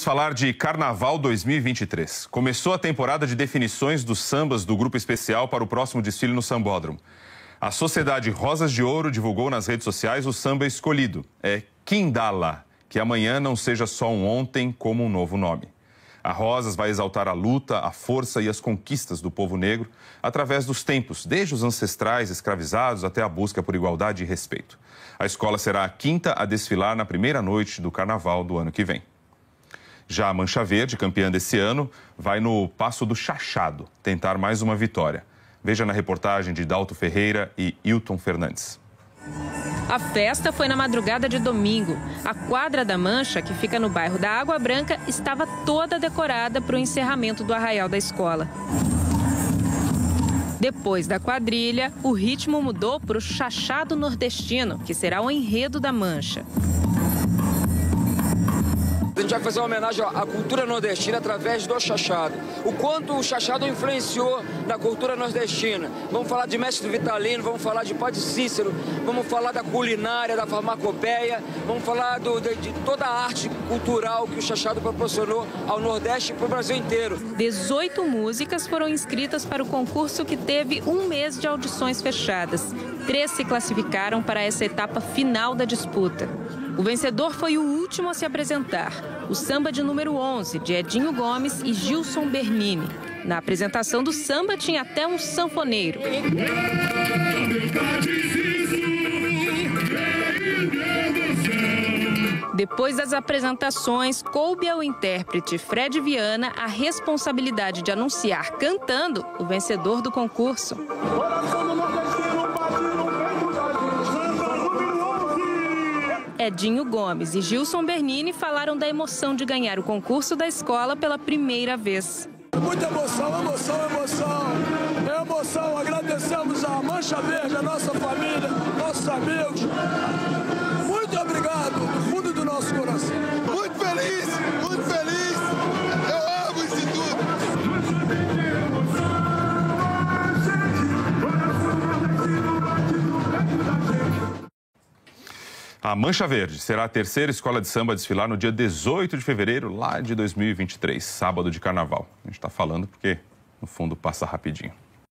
falar de Carnaval 2023. Começou a temporada de definições dos sambas do grupo especial para o próximo desfile no Sambódromo. A Sociedade Rosas de Ouro divulgou nas redes sociais o samba escolhido. É Quindala, que amanhã não seja só um ontem, como um novo nome. A Rosas vai exaltar a luta, a força e as conquistas do povo negro através dos tempos, desde os ancestrais escravizados até a busca por igualdade e respeito. A escola será a quinta a desfilar na primeira noite do Carnaval do ano que vem. Já a Mancha Verde, campeã desse ano, vai no Passo do Chachado tentar mais uma vitória. Veja na reportagem de Dalto Ferreira e Hilton Fernandes. A festa foi na madrugada de domingo. A quadra da Mancha, que fica no bairro da Água Branca, estava toda decorada para o encerramento do arraial da escola. Depois da quadrilha, o ritmo mudou para o Chachado Nordestino, que será o enredo da Mancha. A gente vai fazer uma homenagem à cultura nordestina através do chachado. O quanto o chachado influenciou na cultura nordestina. Vamos falar de Mestre Vitalino, vamos falar de Padre Cícero, vamos falar da culinária, da farmacopeia, vamos falar de toda a arte cultural que o chachado proporcionou ao Nordeste e para o Brasil inteiro. 18 músicas foram inscritas para o concurso, que teve um mês de audições fechadas. 3 se classificaram para essa etapa final da disputa. O vencedor foi o último a se apresentar, o samba de número 11, de Edinho Gomes e Gilson Bernini. Na apresentação do samba tinha até um sanfoneiro. Depois das apresentações, coube ao intérprete Fred Viana a responsabilidade de anunciar cantando o vencedor do concurso. Edinho Gomes e Gilson Bernini falaram da emoção de ganhar o concurso da escola pela primeira vez. Muita emoção, emoção, emoção. É emoção. Agradecemos a Mancha Verde, a nossa família, nossos amigos. Muito obrigado, do fundo do nosso coração. Muito feliz, muito feliz. Eu amo isso tudo. A Mancha Verde será a terceira escola de samba a desfilar no dia 18 de fevereiro, lá de 2023, sábado de Carnaval. A gente está falando porque, no fundo, passa rapidinho.